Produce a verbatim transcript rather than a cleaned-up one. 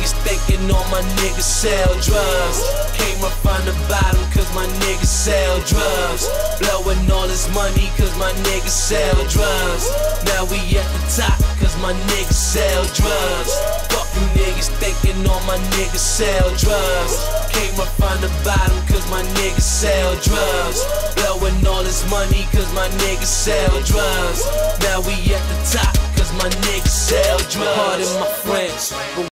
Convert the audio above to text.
niggas thinking all my niggas sell drugs. Came up from the bottom cause my niggas sell drugs. Blowing all this money cause my niggas sell drugs. Now we at the top cause my niggas sell drugs. Fuck you niggas thinking all my niggas sell drugs. Came up from the bottom cause my niggas sell drugs. Blowing all this money cause my niggas sell drugs. Now we at the top cause my niggas sell drugs. Pardon my French, but